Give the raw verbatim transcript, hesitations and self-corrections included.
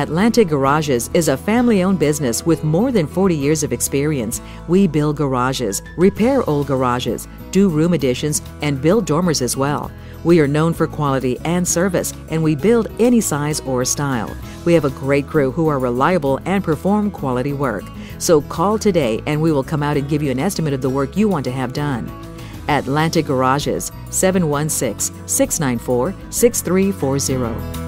Atlantic Garages is a family-owned business with more than forty years of experience. We build garages, repair old garages, do room additions, and build dormers as well. We are known for quality and service, and we build any size or style. We have a great crew who are reliable and perform quality work. So call today and we will come out and give you an estimate of the work you want to have done. Atlantic Garages, seven one six, six nine four, six three four zero.